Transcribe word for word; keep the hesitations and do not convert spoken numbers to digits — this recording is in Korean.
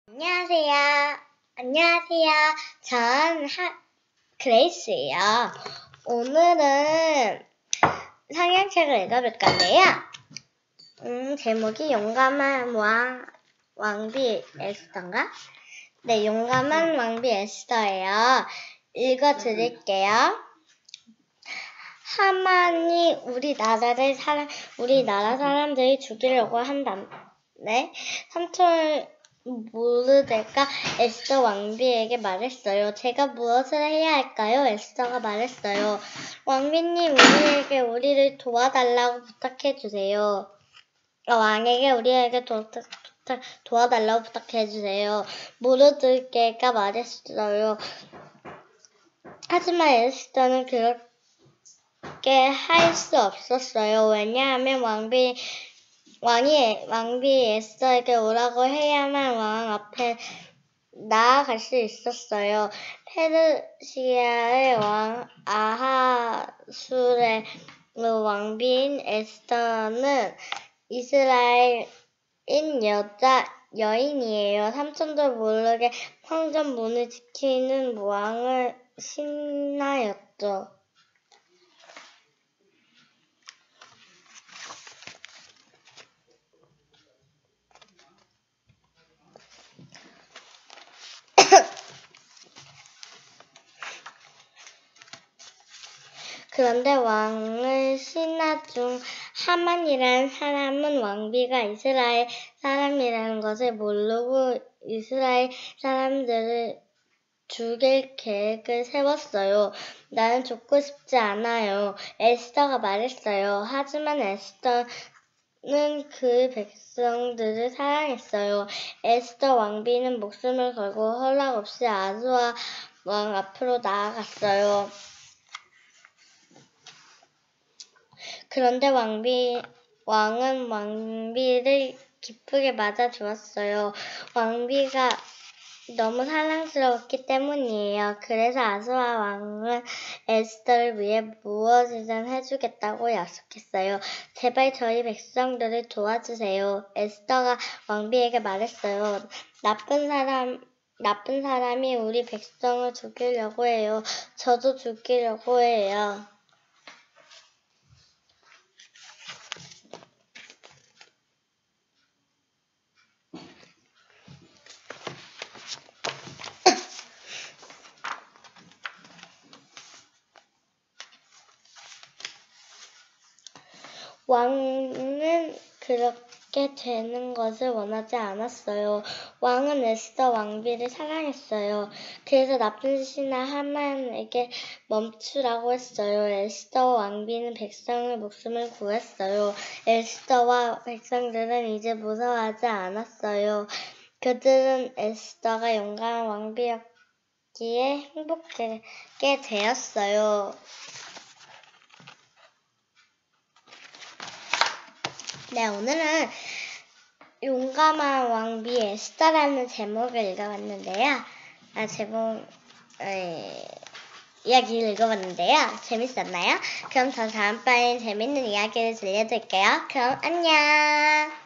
안녕하세요. 안녕하세요. 전 하, 그레이스예요. 오늘은 성경책을 읽어볼 건데요. 음, 제목이 용감한 왕, 왕비 에스더인가? 네, 용감한 왕비 에스더예요. 읽어드릴게요. 하만이 우리나라를 사람, 우리나라 사람들이 죽이려고 한다네. 삼촌 모르데가 에스더 왕비에게 말했어요. 제가 무엇을 해야 할까요? 에스더가 말했어요. 왕비님, 우리에게 우리를 도와달라고 부탁해주세요. 어, 왕에게 우리에게 도, 부탁, 도와달라고 부탁해주세요. 모르드게가 말했어요. 하지만 에스더는 그렇게 할 수 없었어요. 왜냐하면 왕비 왕이 왕비 에스더에게 오라고 해야만 왕 앞에 나아갈 수 있었어요. 페르시아의 왕 아하술의 왕비인 에스더는 이스라엘인 여자 여인이에요. 삼촌도 모르게 황전 문을 지키는 왕을 신하였죠. 그런데 왕의 신하 중 하만이라는 사람은 왕비가 이스라엘 사람이라는 것을 모르고 이스라엘 사람들을 죽일 계획을 세웠어요. 나는 죽고 싶지 않아요. 에스더가 말했어요. 하지만 에스더는 그 백성들을 사랑했어요. 에스더 왕비는 목숨을 걸고 허락 없이 아수아 왕 앞으로 나아갔어요. 그런데 왕비, 왕은 왕비를 기쁘게 맞아주었어요. 왕비가 너무 사랑스러웠기 때문이에요. 그래서 아수아 왕은 에스더를 위해 무엇이든 해주겠다고 약속했어요. 제발 저희 백성들을 도와주세요. 에스더가 왕비에게 말했어요. 나쁜 사람, 나쁜 사람이 우리 백성을 죽이려고 해요. 저도 죽이려고 해요. 왕은 그렇게 되는 것을 원하지 않았어요. 왕은 에스더 왕비를 사랑했어요. 그래서 나쁜 신하 하만에게 멈추라고 했어요. 에스더 왕비는 백성의 목숨을 구했어요. 에스더와 백성들은 이제 무서워하지 않았어요. 그들은 에스더가 용감한 왕비였기에 행복하게 되었어요. 네, 오늘은 용감한 왕비 에스더라는 제목을 읽어봤는데요. 아, 제목, 에, 이야기를 읽어봤는데요. 재밌었나요? 그럼 저 다음번에 재밌는 이야기를 들려드릴게요. 그럼 안녕!